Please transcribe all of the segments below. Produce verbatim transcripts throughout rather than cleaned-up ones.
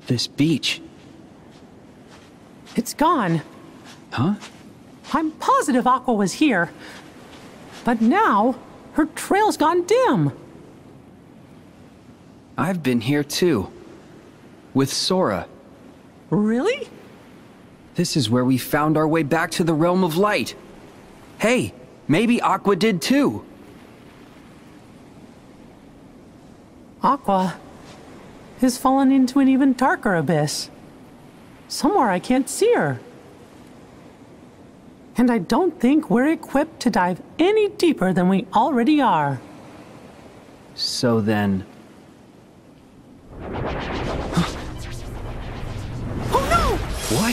This beach. It's gone. Huh? I'm positive Aqua was here. But now, her trail's gone dim. I've been here too. With Sora. Really? This is where we found our way back to the Realm of Light. Hey, maybe Aqua did too. Aqua has fallen into an even darker abyss. Somewhere I can't see her. And I don't think we're equipped to dive any deeper than we already are. So then... Oh no! What?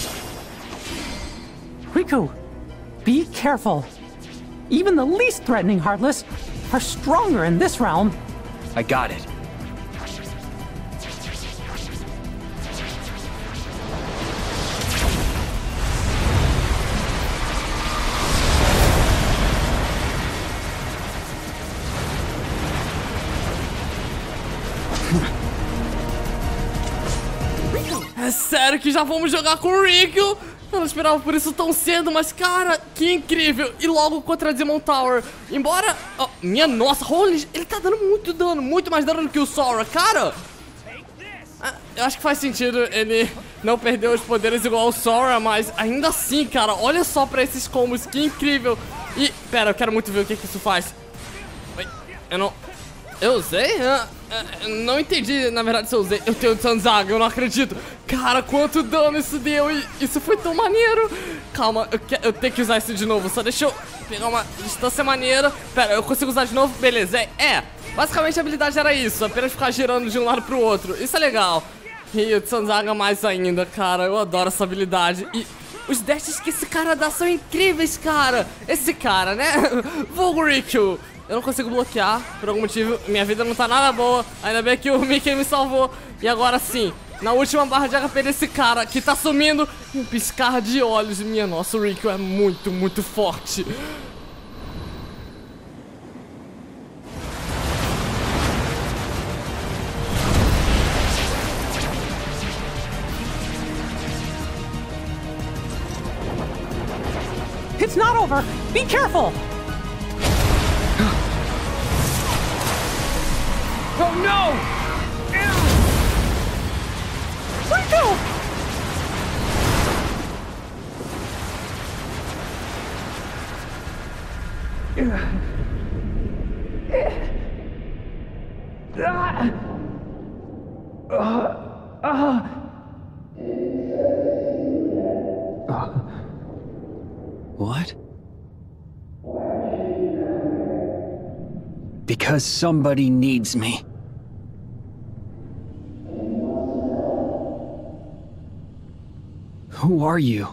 Riku, be careful. Even the least threatening Heartless are stronger in this realm. I got it. É sério que já vamos jogar com o Riku? Eu não esperava por isso tão cedo, mas cara, que incrível! E logo contra a Demon Tower. Embora... Oh, minha nossa, Holy, ele tá dando muito dano, muito mais dano do que o Sora, cara! Ah, eu acho que faz sentido ele não perder os poderes igual o Sora, mas ainda assim, cara, olha só pra esses combos, que incrível! E, pera, eu quero muito ver o que que isso faz. Eu não... Eu usei? Ah, ah, não entendi, na verdade, se eu usei. Eu tenho o Sanzaga, eu não acredito. Cara, quanto dano isso deu. E isso foi tão maneiro. Calma, eu, que, eu tenho que usar isso de novo. Só deixa eu pegar uma distância maneira. Pera, eu consigo usar de novo? Beleza, é, é. Basicamente a habilidade era isso, apenas ficar girando de um lado pro outro. Isso é legal. E o Sanzaga mais ainda, cara. Eu adoro essa habilidade. E os dashes que esse cara dá são incríveis, cara. Esse cara, né? Vulgo Riku. Eu não consigo bloquear, por algum motivo. Minha vida não tá nada boa. Ainda bem que o Mickey me salvou. E agora sim, na última barra de H P desse cara que tá sumindo, um piscar de olhos. Minha nossa, o Riku é muito, muito forte. It's not over! Be careful! Oh no! Riku! What? Because somebody needs me. Who are you?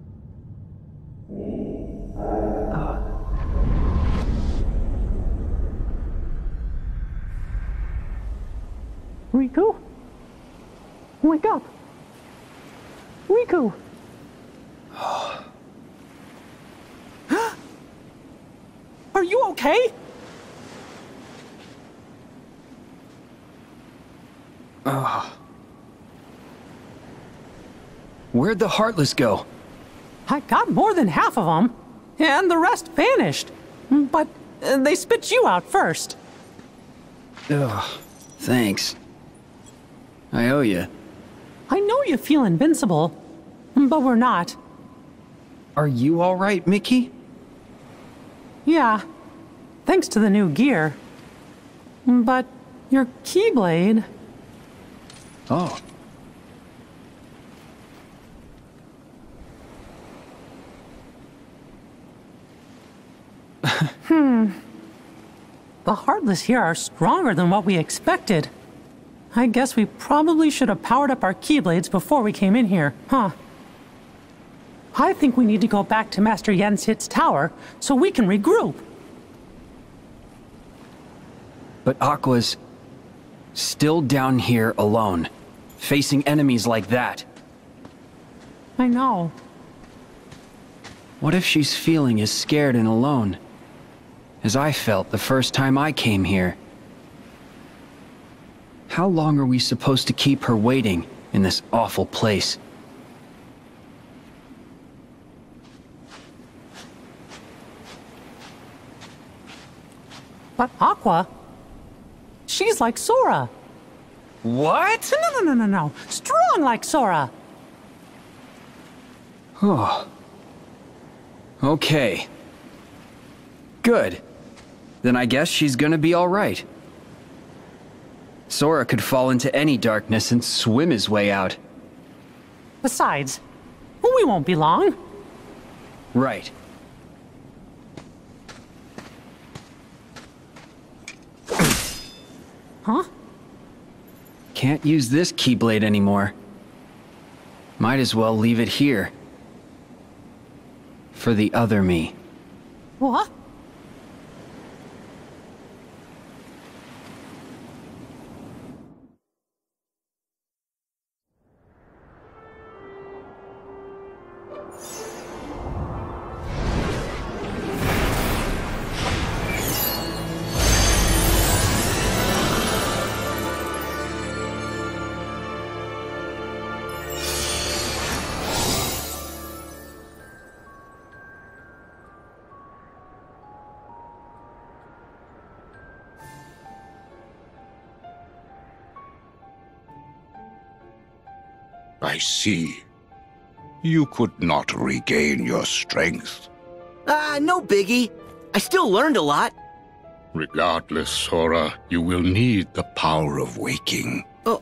Riku? Wake up! Riku! Are you okay? Oh. Where'd the Heartless go? I got more than half of them, and the rest vanished. But uh, they spit you out first. Ugh, thanks. I owe you. I know you feel invincible, but we're not. Are you all right, Mickey? Yeah, thanks to the new gear. But your Keyblade... Oh. hmm. The Heartless here are stronger than what we expected. I guess we probably should have powered up our Keyblades before we came in here, huh? I think we need to go back to Master Yenshit's tower so we can regroup. But Aqua's still down here alone, facing enemies like that. I know. What if she's feeling as scared and alone as I felt the first time I came here? How long are we supposed to keep her waiting in this awful place. But Aqua, she's like Sora. What? No, no, no, no, no. Strong like Sora. Oh. Okay. Good. Then I guess she's gonna be all right. Sora could fall into any darkness and swim his way out. Besides, we won't be long. Right. Huh? Can't use this Keyblade anymore. Might as well leave it here. For the other me. What? I see. You could not regain your strength. Ah, no biggie. I still learned a lot. Regardless, Sora, you will need the power of waking. Oh.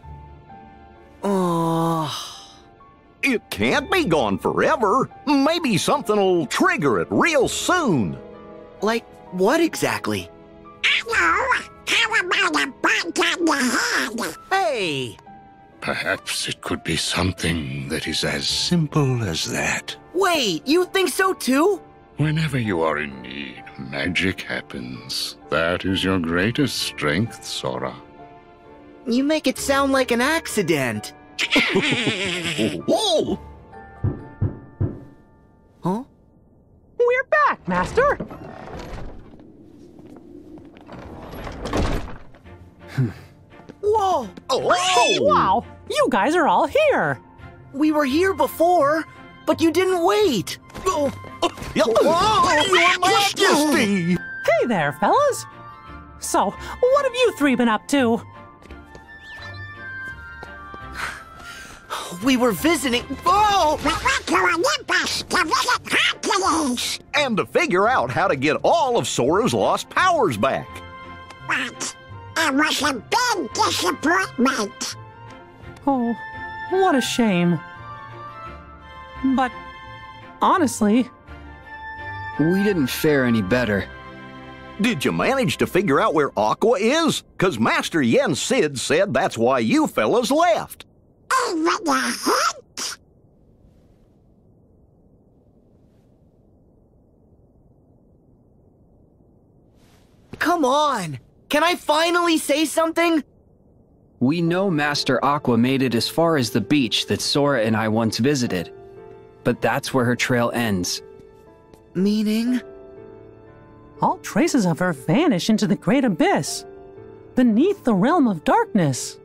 Oh. It can't be gone forever. Maybe something'll trigger it real soon. Like what exactly? Hello, how about a bite on the head? Hey! Perhaps it could be something that is as simple as that. Wait, you think so too? Whenever you are in need, magic happens. That is your greatest strength, Sora. You make it sound like an accident. Whoa! Huh? We're back, Master. Whoa! Oh! Wow, you guys are all here. We were here before, but you didn't wait. Oh, oh, Your Majesty! Hey there, fellas. So, what have you three been up to? We were visiting. Oh! We went to Olympus to visit Hercules. And to figure out how to get all of Sora's lost powers back. But it was a big disappointment. Oh, what a shame. But, honestly, We didn't fare any better. Did you manage to figure out where Aqua is? Cause Master Yen Sid said that's why you fellas left. Even a hint? Come on! Can I finally say something? We know Master Aqua made it as far as the beach that Sora and I once visited. But that's where her trail ends. Meaning? all traces of her vanish into the great abyss, beneath the realm of darkness.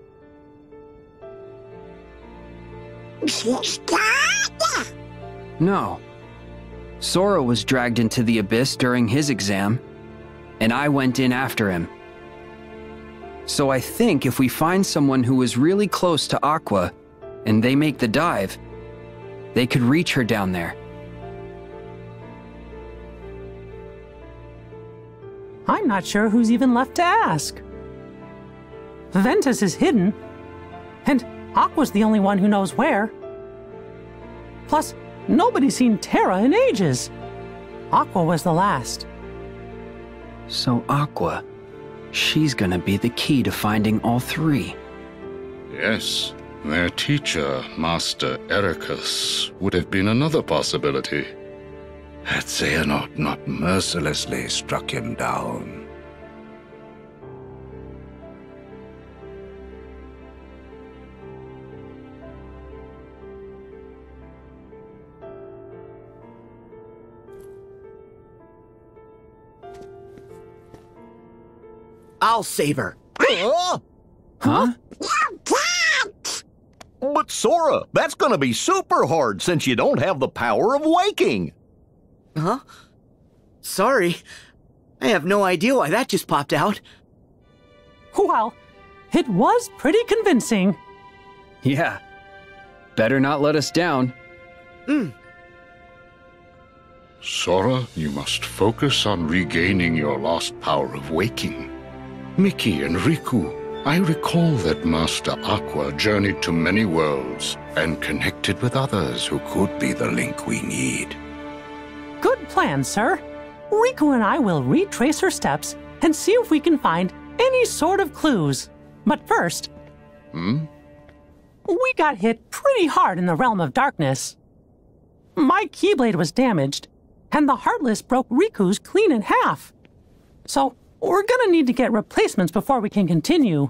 She's gone? No. Sora was dragged into the abyss during his exam, and I went in after him. So I think if we find someone who is really close to Aqua, and they make the dive, they could reach her down there. I'm not sure who's even left to ask. Ventus is hidden, and Aqua's the only one who knows where. Plus, nobody's seen Terra in ages. Aqua was the last. So Aqua, she's gonna be the key to finding all three. Yes, their teacher, Master Ericus, would have been another possibility, had Xehanort not mercilessly struck him down. I'll save her. Huh? Huh? You can't! But Sora, that's gonna be super hard since you don't have the power of waking. Huh? Sorry. I have no idea why that just popped out. Well, it was pretty convincing. Yeah. Better not let us down. Mm. Sora, you must focus on regaining your lost power of waking. Mickey and Riku, I recall that Master Aqua journeyed to many worlds and connected with others who could be the link we need. Good plan, sir. Riku and I will retrace her steps and see if we can find any sort of clues. But first... Hmm? We got hit pretty hard in the Realm of Darkness. My Keyblade was damaged, and the Heartless broke Riku's clean in half. So, we're gonna need to get replacements before we can continue.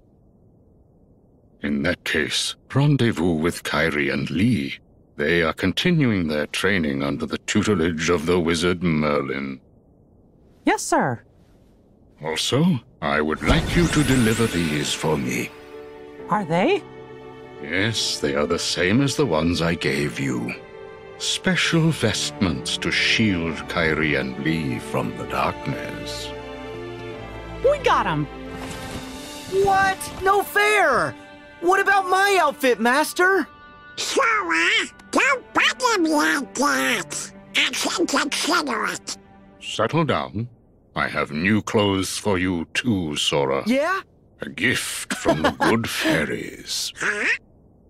In that case, rendezvous with Kairi and Lee. They are continuing their training under the tutelage of the wizard Merlin. Yes, sir. Also, I would like you to deliver these for me. Are they? Yes, they are the same as the ones I gave you. Special vestments to shield Kairi and Lee from the darkness. We got 'em! What? No fair! What about my outfit, Master? Sora, don't bother me like that. I can consider it. Settle down. I have new clothes for you too, Sora. Yeah? A gift from the good fairies. Huh?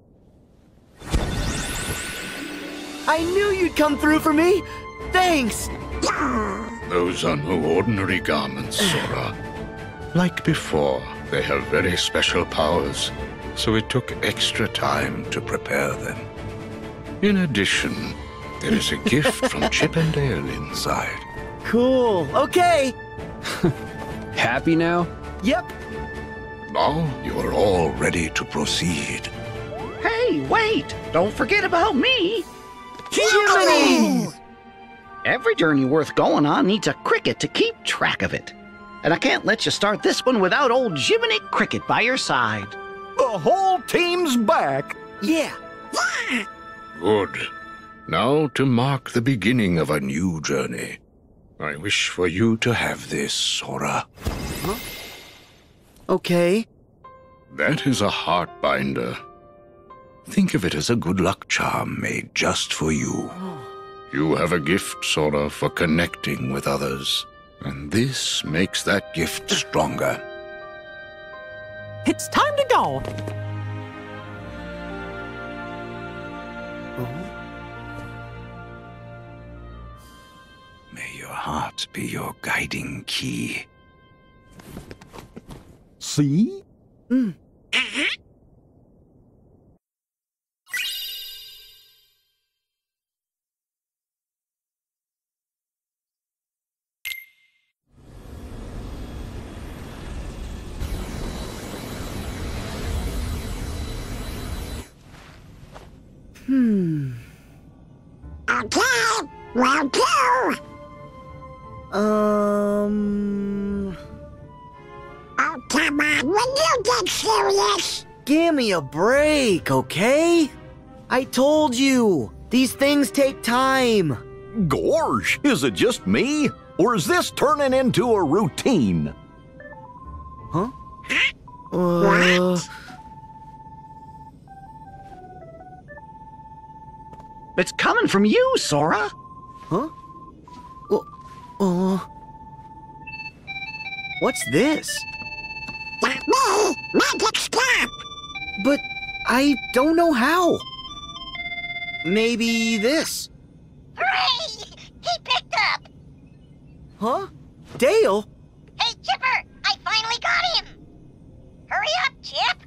I knew you'd come through for me! Thanks! Those are no ordinary garments, Sora. Like before, they have very special powers, so it took extra time to prepare them. In addition, there is a gift from Chip and Dale inside. Cool, okay! Happy now? Yep. Now you are all ready to proceed. Hey, wait! Don't forget about me! Jiminy! Every journey worth going on needs a cricket to keep track of it. And I can't let you start this one without old Jiminy Cricket by your side. The whole team's back. Yeah. Good. Now to mark the beginning of a new journey. I wish for you to have this, Sora. Huh? Okay. That is a heart binder. Think of it as a good luck charm made just for you. You have a gift, Sora, for connecting with others. And this makes that gift stronger. It's time to go! May your heart be your guiding key. See? Mm. Hmm. Okay, round two. Um... Oh, come on, when you get serious. Give me a break, okay? I told you, these things take time. Gorge, is it just me? Or is this turning into a routine? Huh? Uh... What? It's coming from you, Sora. Huh? Uh, uh... What's this? Not me, magic stop. But I don't know how. Maybe this. Hooray! He picked up! Huh? Dale? Hey, Chipper! I finally got him! Hurry up, Chip!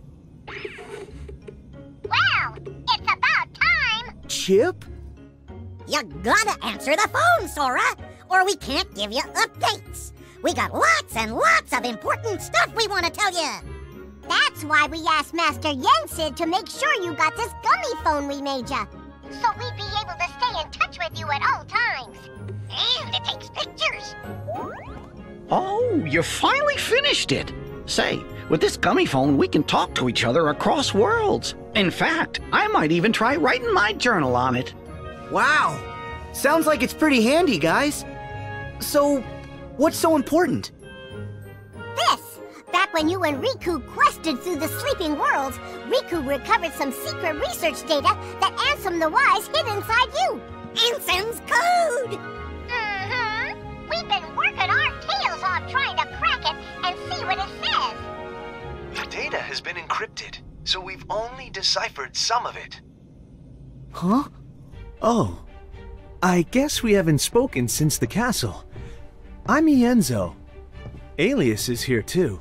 Well, it's about time! Chip? You gotta answer the phone, Sora, or we can't give you updates. We got lots and lots of important stuff we want to tell you. That's why we asked Master Yensid to make sure you got this gummy phone we made ya. So we'd be able to stay in touch with you at all times. And it takes pictures. Oh, you finally finished it. Say, With this gummy phone, we can talk to each other across worlds. In fact, I might even try writing my journal on it. Wow! Sounds like it's pretty handy, guys. So, what's so important? This! Back when you and Riku quested through the sleeping worlds, Riku recovered some secret research data that Ansem the Wise hid inside you. Ansem's code! Mm-hmm. We've been working our tails off trying to crack it and see what it says. The data has been encrypted, so we've only deciphered some of it. Huh? Oh. I guess we haven't spoken since the castle. I'm Ienzo. Alias is here too.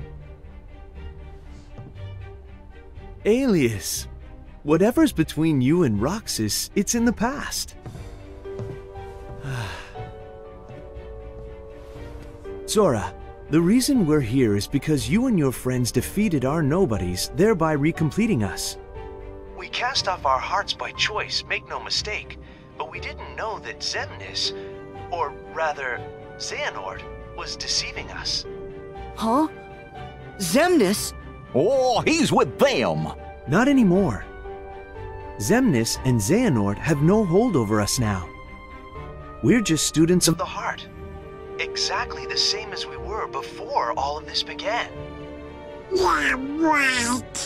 Alias, whatever's between you and Roxas, it's in the past. Zora, the reason we're here is because you and your friends defeated our nobodies, thereby recompleting us. We cast off our hearts by choice, make no mistake, but we didn't know that Xemnas, or rather, Xehanort, was deceiving us. Huh? Xemnas? Oh, he's with them! Not anymore. Xemnas and Xehanort have no hold over us now. We're just students of the heart. Exactly the same as we were before all of this began. Yeah, right.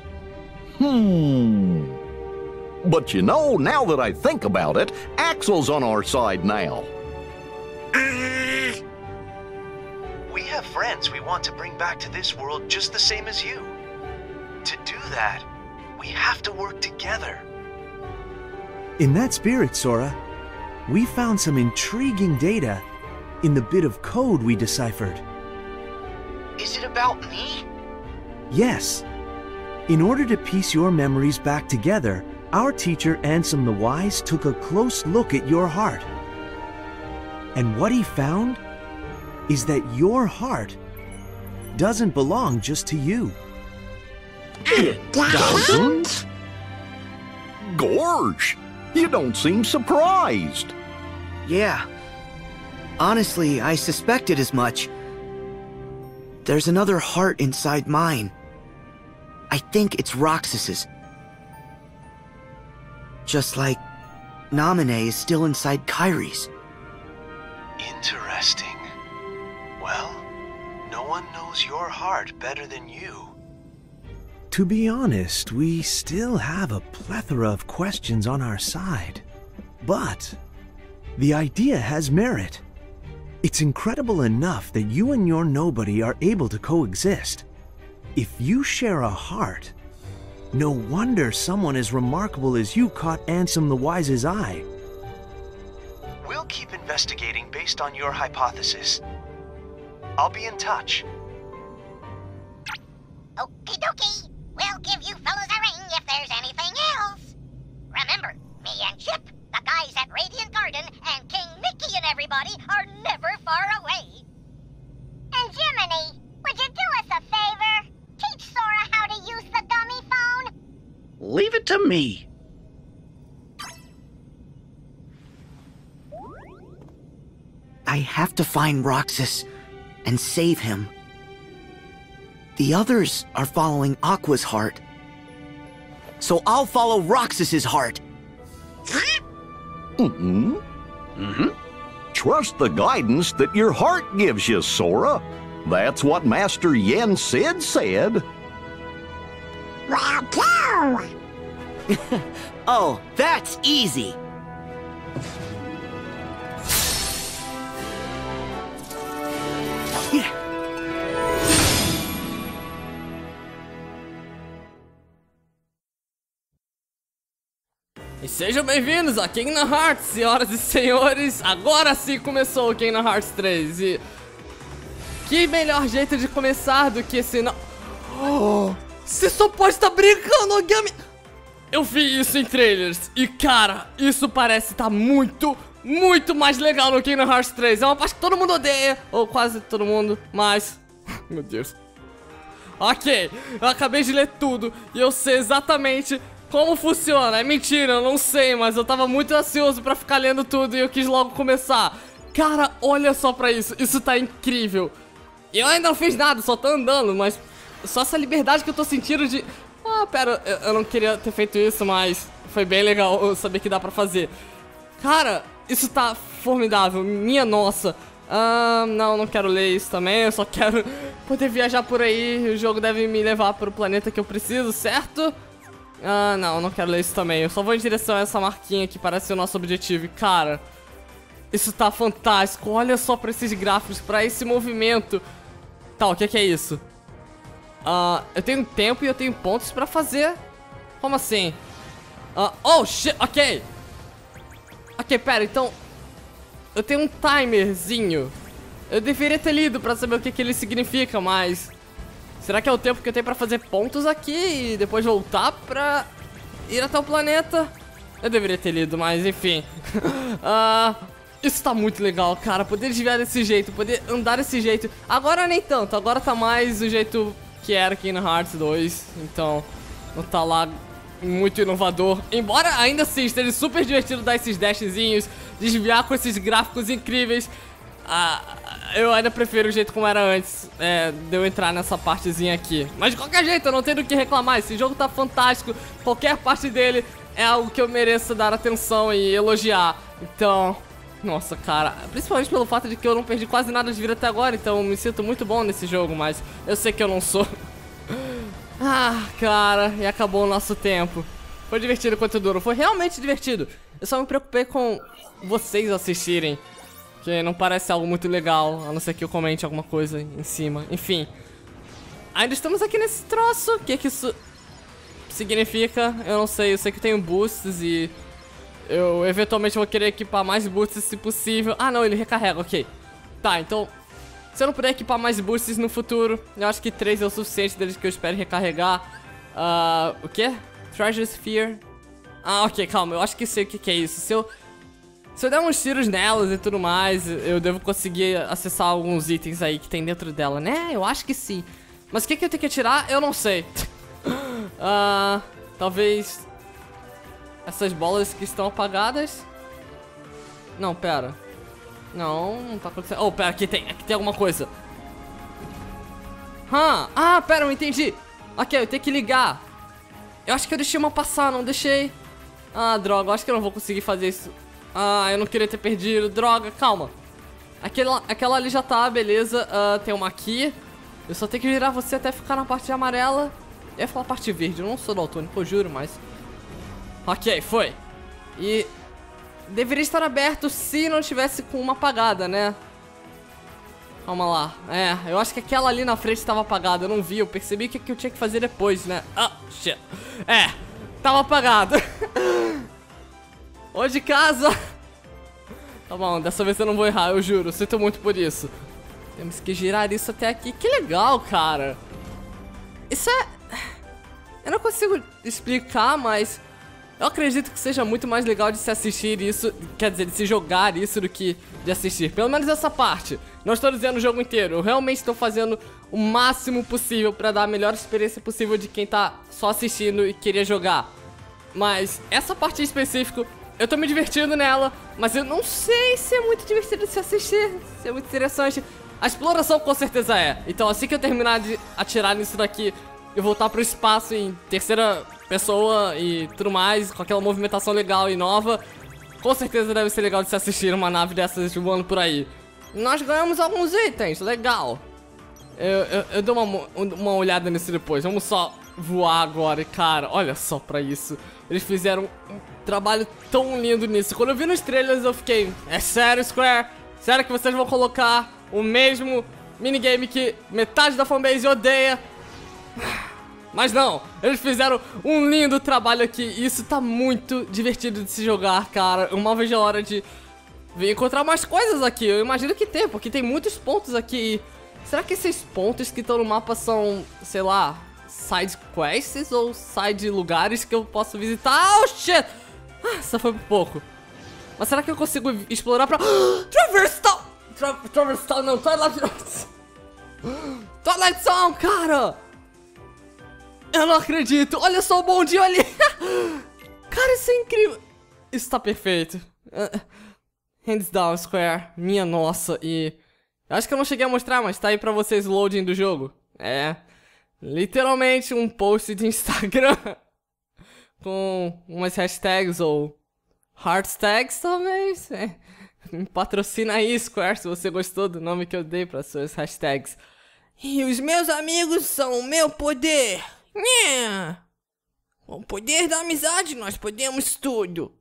Hmm. But you know, now that I think about it, Axel's on our side now. Uh... We have friends we want to bring back to this world just the same as you. To do that, we have to work together. In that spirit, Sora, we found some intriguing data in the bit of code we deciphered. Is it about me? Yes. In order to piece your memories back together, our teacher Ansem the Wise took a close look at your heart. And what he found is that your heart doesn't belong just to you. It doesn't? Gorge, you don't seem surprised. Yeah. Honestly, I suspected as much. There's another heart inside mine. I think it's Roxas's. Just like Naminé is still inside Kairi's. Interesting. Well, no one knows your heart better than you. To be honest, we still have a plethora of questions on our side. But the idea has merit. It's incredible enough that you and your nobody are able to coexist. If you share a heart, no wonder someone as remarkable as you caught Ansem the Wise's eye. We'll keep investigating based on your hypothesis. I'll be in touch. Okie dokie. We'll give you fellas a ring if there's anything else. Remember, me and Chip, the guys at Radiant Garden, and King Mickey and everybody are never far away. And Jiminy, would you do us a favor? Teach Sora how to use the dummy phone? Leave it to me. I have to find Roxas and save him. The others are following Aqua's heart. So I'll follow Roxas's heart. Mm-hmm. Mm-hmm. Trust the guidance that your heart gives you, Sora. That's what Master Yen Sid said. Well, go! Oh, that's easy. E sejam bem-vindos a Kingdom Hearts, senhoras e senhores. Agora sim começou o Kingdom Hearts três. E que melhor jeito de começar do que esse... No... Oh, você só pode estar brincando, Ogami! Eu vi isso em trailers e, cara, isso parece estar muito, muito mais legal no Kingdom Hearts três. É uma parte que todo mundo odeia, ou quase todo mundo, mas... Meu Deus. Ok, eu acabei de ler tudo e eu sei exatamente como funciona. É mentira, eu não sei, mas eu tava muito ansioso pra ficar lendo tudo e eu quis logo começar. Cara, olha só pra isso, isso tá incrível. E eu ainda não fiz nada, só tô andando, mas... só essa liberdade que eu tô sentindo de... Ah, pera, eu, eu não queria ter feito isso, mas foi bem legal eu saber que dá pra fazer. Cara, isso tá formidável, minha nossa. Ah, não, não quero ler isso também, eu só quero poder viajar por aí. O jogo deve me levar pro planeta que eu preciso, certo? Ah, não, não quero ler isso também. Eu só vou em direção a essa marquinha que parece ser o nosso objetivo. E, cara, isso tá fantástico. Olha só pra esses gráficos, pra esse movimento. Tá, o que que é isso? Ah, eu tenho tempo e eu tenho pontos pra fazer. Como assim? Ah, oh, shit, ok. Ok, pera, então... Eu tenho um timerzinho. Eu deveria ter lido pra saber o que que ele significa, mas... Será que é o tempo que eu tenho pra fazer pontos aqui e depois voltar pra ir até o planeta? Eu deveria ter lido, mas enfim. uh, Isso tá muito legal, cara. Poder desviar desse jeito, poder andar desse jeito. Agora nem tanto, agora tá mais do jeito que era aqui no Hearts dois. Então, não tá lá muito inovador. Embora ainda assim esteja super divertido dar esses dashzinhos, desviar com esses gráficos incríveis. Ah, eu ainda prefiro o jeito como era antes, é, de eu entrar nessa partezinha aqui. Mas de qualquer jeito, eu não tenho do que reclamar. Esse jogo tá fantástico. Qualquer parte dele é algo que eu mereço dar atenção e elogiar. Então, nossa, cara, principalmente pelo fato de que eu não perdi quase nada de vida até agora. Então eu me sinto muito bom nesse jogo, mas eu sei que eu não sou. Ah, cara, e acabou o nosso tempo. Foi divertido quanto duro, foi realmente divertido. Eu só me preocupei com vocês assistirem, que não parece algo muito legal, a não ser que eu comente alguma coisa em cima. Enfim, ainda estamos aqui nesse troço. O que que isso significa? Eu não sei, eu sei que eu tenho boosts e eu eventualmente vou querer equipar mais boosts se possível. Ah não, ele recarrega, ok. Tá, então, se eu não puder equipar mais boosts no futuro, eu acho que três é o suficiente desde que eu espere recarregar. uh, O que? Treasure Sphere. Ah, ok, calma, eu acho que sei o que que é isso. Se eu... Se eu der uns tiros nelas e tudo mais, eu devo conseguir acessar alguns itens aí que tem dentro dela, né? Eu acho que sim. Mas o que que eu tenho que atirar? Eu não sei. uh, Talvez essas bolas que estão apagadas. Não, pera. Não, não tá acontecendo. Oh, pera, aqui tem, aqui tem alguma coisa. Hum. Ah, pera, eu entendi. Ok, eu tenho que ligar. Eu acho que eu deixei uma passar, não deixei. Ah, droga, eu acho que eu não vou conseguir fazer isso. Ah, eu não queria ter perdido. Droga, calma. Aquela, aquela ali já tá, beleza. uh, Tem uma aqui. Eu só tenho que virar você até ficar na parte amarela. Eu ia falar parte verde, eu não sou daltônico, eu juro, mas... Ok, foi. E... deveria estar aberto se não tivesse com uma apagada, né? Calma lá. É, eu acho que aquela ali na frente estava apagada. Eu não vi, eu percebi o que, que eu tinha que fazer depois, né? Ah, shit. É, tava apagado. Ou de casa. Tá bom, dessa vez eu não vou errar, eu juro, eu sinto muito por isso. Temos que girar isso até aqui. Que legal, cara. Isso é... Eu não consigo explicar, mas... eu acredito que seja muito mais legal de se assistir isso, quer dizer, de se jogar isso do que de assistir. Pelo menos essa parte. Não estou dizendo o jogo inteiro, eu realmente estou fazendo o máximo possível pra dar a melhor experiência possível de quem tá só assistindo e queria jogar. Mas essa parte em específico... eu tô me divertindo nela, mas eu não sei se é muito divertido de se assistir, se é muito interessante. A exploração com certeza é. Então assim que eu terminar de atirar nisso daqui, eu voltar pro espaço em terceira pessoa e tudo mais, com aquela movimentação legal e nova, com certeza deve ser legal de se assistir uma nave dessas voando por aí. Nós ganhamos alguns itens, legal. Eu, eu, eu dou uma, uma olhada nisso depois, vamos só voar agora. E cara, olha só pra isso. Eles fizeram um trabalho tão lindo nisso. Quando eu vi nos trailers eu fiquei, é sério, Square? Sério que vocês vão colocar o mesmo minigame que metade da fanbase odeia? Mas não, eles fizeram um lindo trabalho aqui. E isso tá muito divertido de se jogar, cara. Eu mal vejo a hora de vir encontrar mais coisas aqui. Eu imagino que tem, porque tem muitos pontos aqui. Será que esses pontos que estão no mapa são, sei lá, side quests ou side lugares que eu posso visitar? Oh, shit! Ah, essa foi por pouco. Mas será que eu consigo explorar pra... Traverse Town! Tra Traverse Town não, Twilight... Twilight Zone, cara! Eu não acredito! Olha só o bondinho ali! Cara, isso é incrível! Isso tá perfeito. Uh, hands down, Square. Minha nossa, e... eu acho que eu não cheguei a mostrar, mas tá aí pra vocês o loading do jogo. É... Literalmente um post de Instagram com umas hashtags ou heartstags, talvez. É. Me patrocina aí, Square, se você gostou do nome que eu dei para suas hashtags. E os meus amigos são o meu poder. Yeah. Com o poder da amizade nós podemos tudo.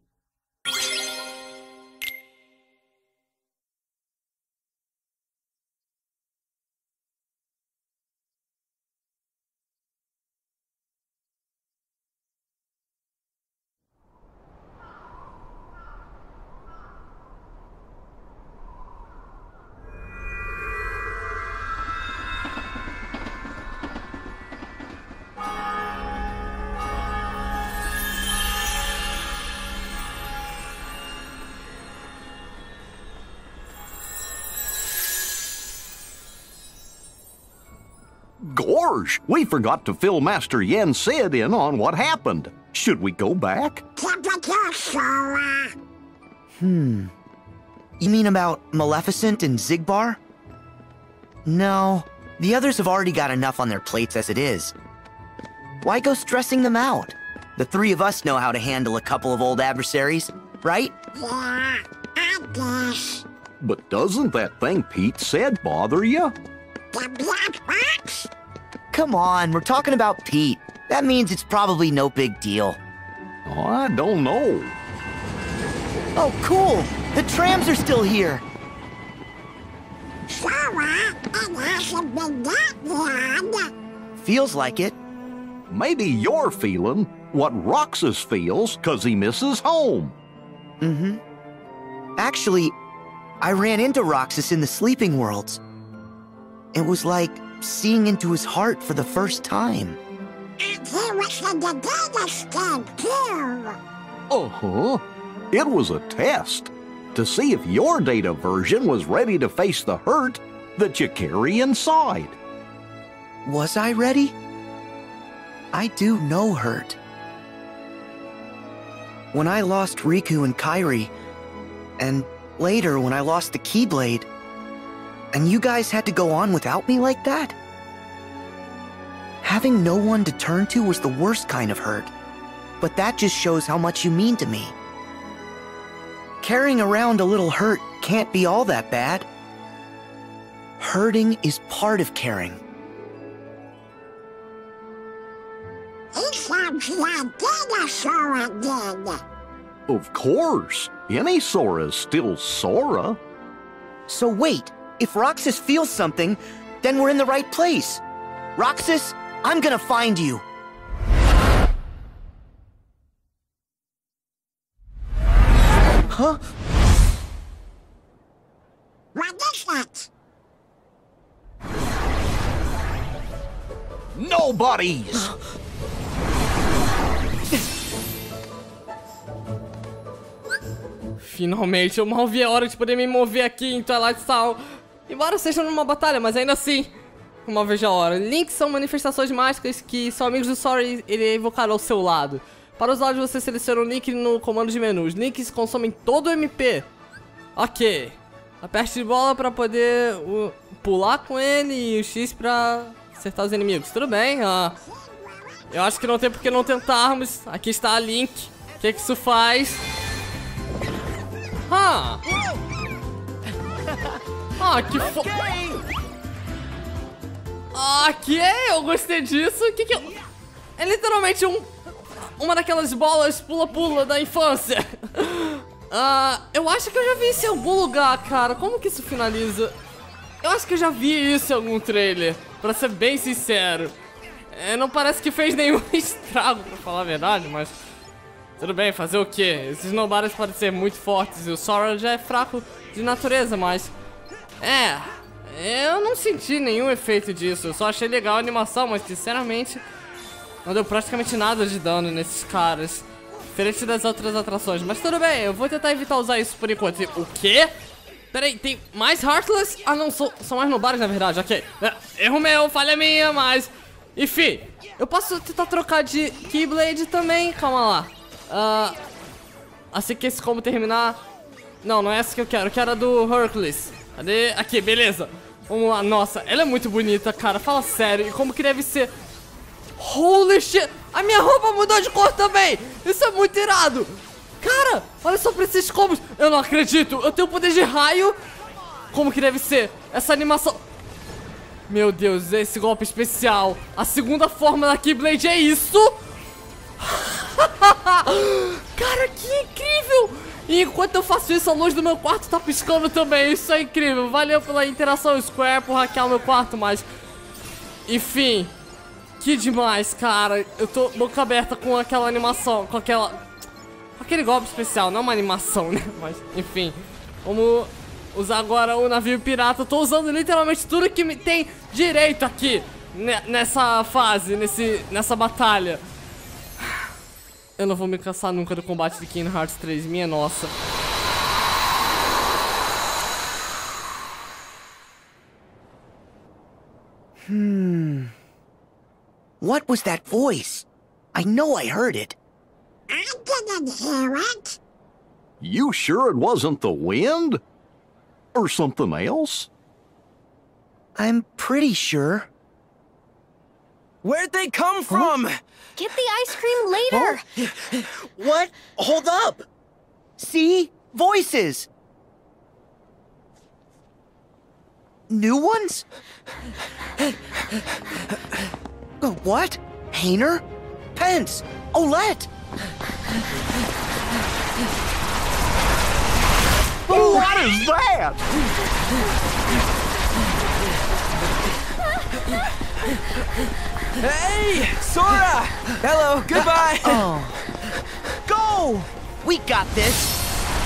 Gorge, we forgot to fill Master Yen Sid in on what happened. Should we go back? Hmm. You mean about Maleficent and Xigbar? No, the others have already got enough on their plates as it is. Why go stressing them out? The three of us know how to handle a couple of old adversaries, right? Yeah, I guess. But doesn't that thing Pete said bother you? The black box? Come on, we're talking about Pete. That means it's probably no big deal. Oh, I don't know. Oh, cool! The trams are still here! Sora, it hasn't been that long. Feels like it. Maybe you're feeling what Roxas feels because he misses home. Mm-hmm. Actually, I ran into Roxas in the Sleeping Worlds. It was like seeing into his heart for the first time. And he was in the data scan, too. Uh-huh. It was a test to see if your data version was ready to face the hurt that you carry inside. Was I ready? I do know hurt. When I lost Riku and Kairi, and later when I lost the Keyblade, and you guys had to go on without me like that? Having no one to turn to was the worst kind of hurt, but that just shows how much you mean to me. Carrying around a little hurt can't be all that bad. Hurting is part of caring. He sounds like Dinosaur again. Of course. Any Sora's still Sora. So wait, if Roxas feels something, then we're in the right place. Roxas, I'm gonna find you. Huh? What is that? Nobody's! Finalmente, eu mal vi a hora de poder me mover aqui em Twilight Town. Embora seja numa batalha, mas ainda assim, eu mal vejo a hora. Links são manifestações mágicas que são amigos do Sora e ele invocará ao seu lado. Para usá-los, você seleciona o link no comando de menu. Os links consomem todo o M P. Ok. Aperte de bola para poder uh, pular com ele e o X para acertar os inimigos. Tudo bem. Uh, eu acho que não tem por que não tentarmos. Aqui está a link. O que, que isso faz? Ah! Ah, que fo... Ah, que é? Eu gostei disso. O que que eu... É literalmente um... Uma daquelas bolas pula-pula da infância. Ah, eu acho que eu já vi isso em algum lugar, cara. Como que isso finaliza? Eu acho que eu já vi isso em algum trailer, pra ser bem sincero. É, não parece que fez nenhum estrago, pra falar a verdade, mas... Tudo bem, fazer o quê? Esses nobares podem ser muito fortes e o Sora já é fraco de natureza, mas... É... Eu não senti nenhum efeito disso, eu só achei legal a animação, mas sinceramente... Não deu praticamente nada de dano nesses caras. Diferente das outras atrações, mas tudo bem, eu vou tentar evitar usar isso por enquanto. O quê? Peraí, tem mais Heartless? Ah não, são, são mais nobares na verdade, ok. É, erro meu, falha minha, mas... Enfim, eu posso tentar trocar de Keyblade também, calma lá. Uh, assim que esse combo terminar... Não, não é essa que eu quero, eu quero a do Hercules. Cadê? Aqui, beleza. Vamos lá, nossa, ela é muito bonita, cara, fala sério. E como que deve ser Holy shit! A minha roupa mudou de cor também! Isso é muito irado! Cara, olha só pra esses combos! Eu não acredito! Eu tenho poder de raio! Como que deve ser? Essa animação... Meu Deus, esse golpe especial! A segunda forma da Keyblade é isso? Cara, que incrível! E enquanto eu faço isso, a luz do meu quarto tá piscando também. Isso é incrível. Valeu pela interação, Square, por hackear o meu quarto, mas... Enfim... Que demais, cara. Eu tô boca aberta com aquela animação, com aquela... Com aquele golpe especial, não uma animação, né? Mas, enfim. Vamos usar agora o navio pirata. Eu tô usando literalmente tudo que me tem direito aqui. Nessa fase, nesse, nessa batalha. Eu não vou me cansar nunca do combate de Kingdom Hearts três, minha nossa. Hmm... What was that voice? I know I heard it. I didn't hear it. You sure it wasn't the wind? Or something else? I'm pretty sure. Where'd they come from? Huh? Get the ice cream later. Oh. What? Hold up. See? Voices. New ones? What? Hayner? Pence? Olette? What is that? Hey, Sora! Hello, goodbye! Oh. Go! We got this!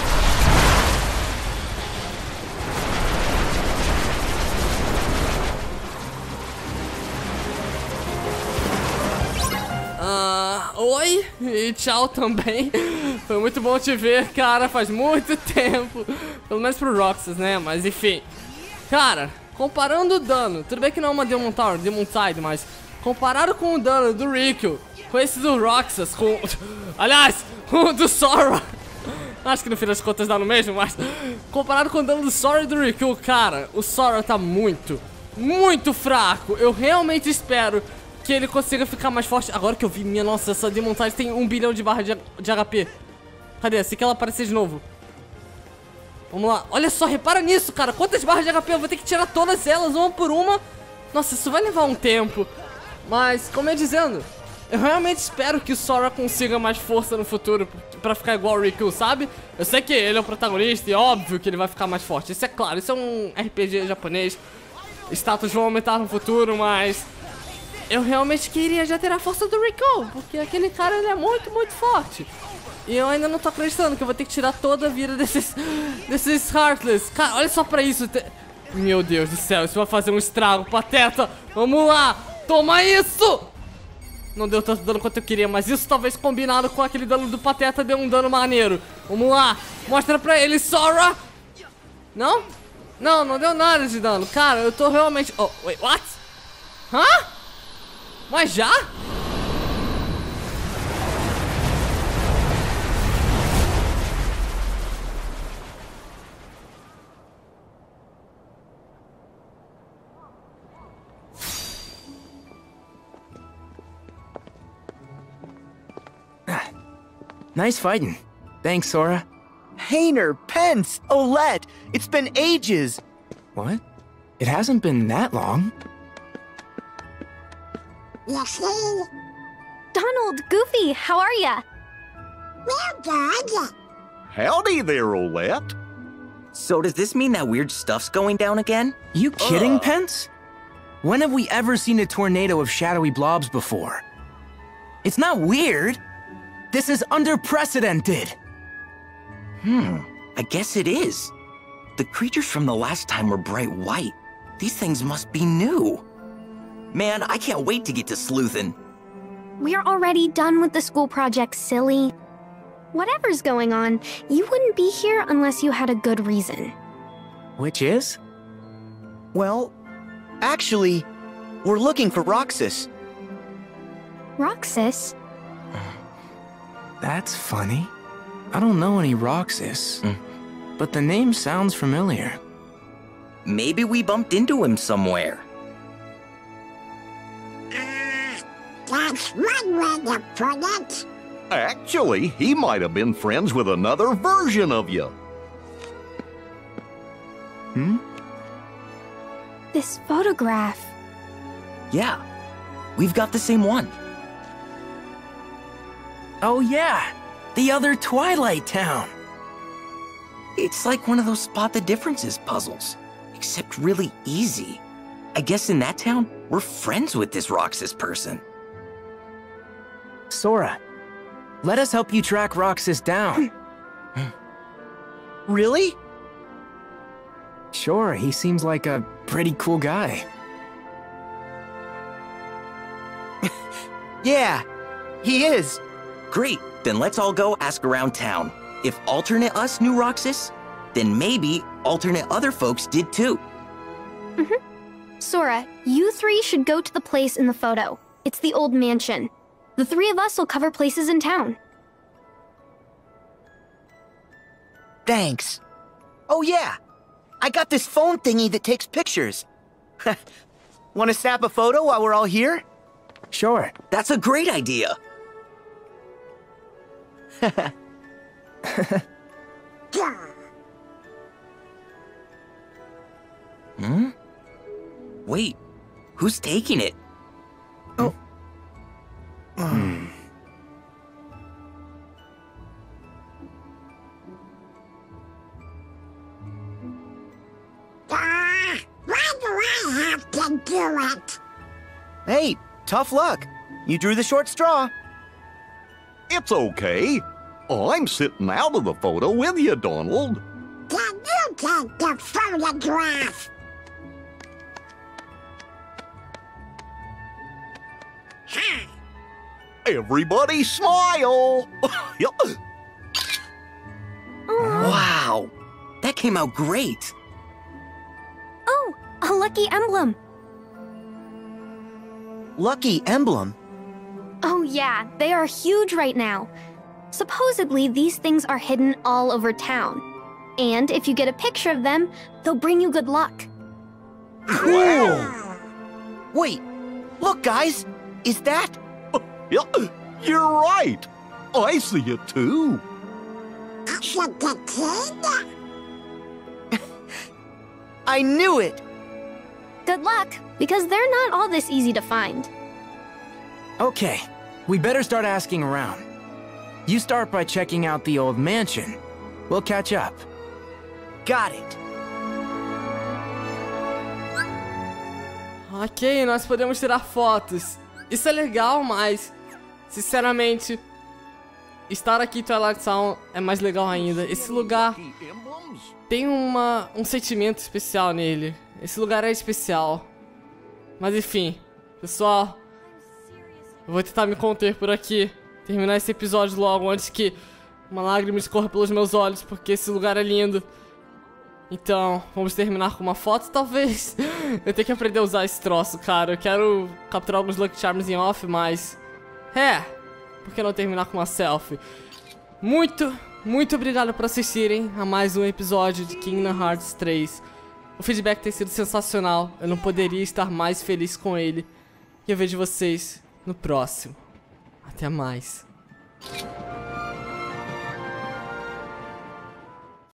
Ah, oi e tchau também. Foi muito bom te ver, cara, faz muito tempo. Pelo menos pro Roxas, né? Mas enfim. Cara, comparando o dano, tudo bem que não é uma Demon Tower, Demon Tide, mas comparado com o dano do Riku, com esse do Roxas, com... Aliás, com o do Sora. Acho que no fim das contas dá no mesmo, mas... Comparado com o dano do Sora e do Riku, cara, o Sora tá muito, muito fraco. Eu realmente espero que ele consiga ficar mais forte. Agora que eu vi, minha nossa, essa Demon Tide tem um bilhão de barra de, de H P. Cadê? Assim que ela aparecer de novo. Vamos lá. Olha só, repara nisso, cara. Quantas barras de H P? Eu vou ter que tirar todas elas, uma por uma. Nossa, isso vai levar um tempo. Mas, como eu ia dizendo, eu realmente espero que o Sora consiga mais força no futuro pra ficar igual o Riku, sabe? Eu sei que ele é o protagonista e é óbvio que ele vai ficar mais forte. Isso é claro, isso é um R P G japonês. Status vão aumentar no futuro, mas... eu realmente queria já ter a força do Riku, porque aquele cara, ele é muito, muito forte. E eu ainda não tô acreditando que eu vou ter que tirar toda a vida desses, desses Heartless. Cara, olha só pra isso. Te... Meu Deus do céu, isso vai fazer um estrago, Pateta. Vamos lá, toma isso. Não deu tanto dano quanto eu queria, mas isso talvez combinado com aquele dano do Pateta deu um dano maneiro. Vamos lá, mostra pra ele, Sora. Não? Não, não deu nada de dano. Cara, eu tô realmente... Oh, wait, what? Hã? Mas já? Nice fighting. Thanks, Sora. Hayner, Pence, Olette, it's been ages. What? It hasn't been that long. You see? Donald, Goofy, how are ya? We're good. Howdy there, Olette. So does this mean that weird stuff's going down again? You kidding, Uh. Pence? When have we ever seen a tornado of shadowy blobs before? It's not weird. This is unprecedented. Hmm, I guess it is. The creatures from the last time were bright white. These things must be new. Man, I can't wait to get to sleuthin'. We're already done with the school project, silly. Whatever's going on, you wouldn't be here unless you had a good reason. Which is? Well, actually, we're looking for Roxas. Roxas? That's funny. I don't know any Roxas, Mm. but the name sounds familiar. Maybe we bumped into him somewhere. Got That's one way to put it. Actually, he might have been friends with another version of you. Hmm? This photograph. Yeah, we've got the same one. Oh yeah, the other Twilight Town. It's like one of those spot the differences puzzles, except really easy. I guess in that town, we're friends with this Roxas person. Sora, let us help you track Roxas down. Really? Sure, he seems like a pretty cool guy. Yeah, he is. Great, then let's all go ask around town. If alternate us knew Roxas, then maybe alternate other folks did too. Mm-hmm. Sora, you three should go to the place in the photo. It's the old mansion. The three of us will cover places in town. Thanks. Oh yeah, I got this phone thingy that takes pictures. Want to snap a photo while we're all here? Sure. That's a great idea. Hmm? Wait, who's taking it? Oh. Hmm. Ah, why do I have to do it? Hey, tough luck. You drew the short straw. It's okay. I'm sitting out of the photo with you, Donald. Can you take the photograph? Everybody smile! Wow, that came out great. Oh, a lucky emblem. Lucky emblem? Oh yeah, they are huge right now. Supposedly, these things are hidden all over town. And if you get a picture of them, they'll bring you good luck. Cool! Wait, look guys, is that? Yeah, you're right. I see it too. I knew it! Good luck, because they're not all this easy to find. Okay, we better start asking around. You start by checking out the old mansion. We'll catch up. Got it. Ok, nós podemos tirar fotos. Isso é legal, mas, sinceramente, estar aqui em Twilight Town é mais legal ainda. Esse lugar tem uma, um sentimento especial nele. Esse lugar é especial. Mas enfim, pessoal, eu vou tentar me conter por aqui. Terminar esse episódio logo antes que uma lágrima escorra pelos meus olhos, porque esse lugar é lindo. Então, vamos terminar com uma foto, talvez. Eu tenho que aprender a usar esse troço, cara. Eu quero capturar alguns Lucky Charms em off, mas... É, por que não terminar com uma selfie? Muito, muito obrigado por assistirem a mais um episódio de Kingdom Hearts três. O feedback tem sido sensacional. Eu não poderia estar mais feliz com ele. E eu vejo vocês no próximo. Até mais.